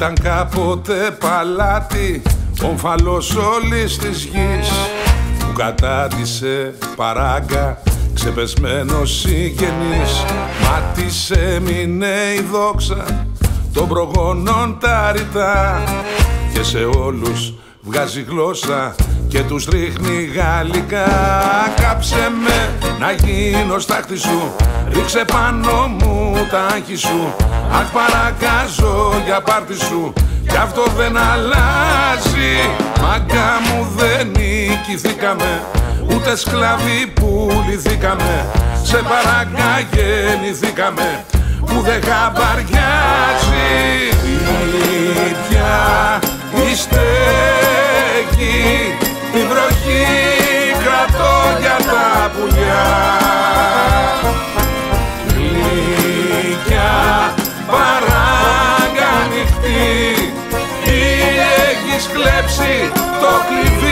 Ήταν κάποτε παλάτι ομφαλός όλης της γης, που κατάτησε παράγκα ξεπεσμένος συγγενής. Μα της έμεινε η δόξα των προγόνων τα ρητά, και σε όλους βγάζει γλώσσα και τους ρίχνει γαλλικά. Κάψε με να γίνω στάχτη σου, ρίξε πάνω μου τα άγχη σου. Αχ, παρακάζω για πάρτι σου, κι αυτό δεν αλλάζει. Μάγκα μου, δεν νικηθήκαμε, ούτε σκλαβοί πουληθήκαμε. Σε παράκα γεννηθήκαμε, που δεν χαμπαριάζει. Ίδια η στέγη, τη βροχή κρατώ για τα πουλιά. Γλυκιά παράγκα ανοιχτή, ή έχεις κλέψει το κλειδί.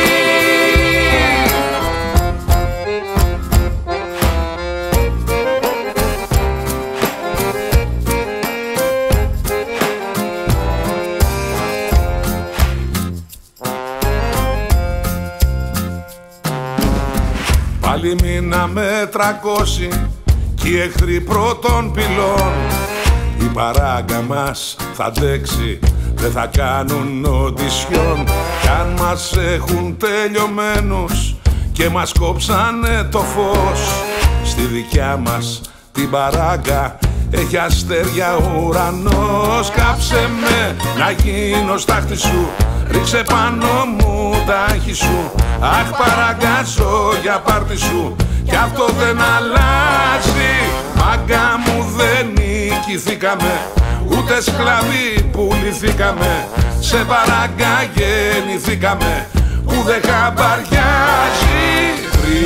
Πάλι μείναμε 300 κι οι εχθροί πρώτων πυλών. Η παράγκα μας θα αντέξει, δεν θα κάνουν οντισιόν. Κι αν μας έχουν τελειωμένους και μας κόψανε το φως, στη δικιά μας την παράγκα έχει αστέρια ουρανός. Κάψε με να γίνω στάχτη σου, ρίξε πάνω μου τα άγχη σου. Αχ, παραγκάζω για πάρτι σου, κι αυτό δεν αλλάζει. Μάγκα μου, δεν νικηθήκαμε, ούτε σκλαβοί πουληθήκαμε. Σε παράγκα γεννηθήκαμε, που δεν χαμπαριάζει.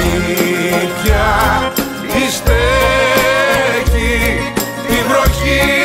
Ρήπια η στέγη, τη βροχή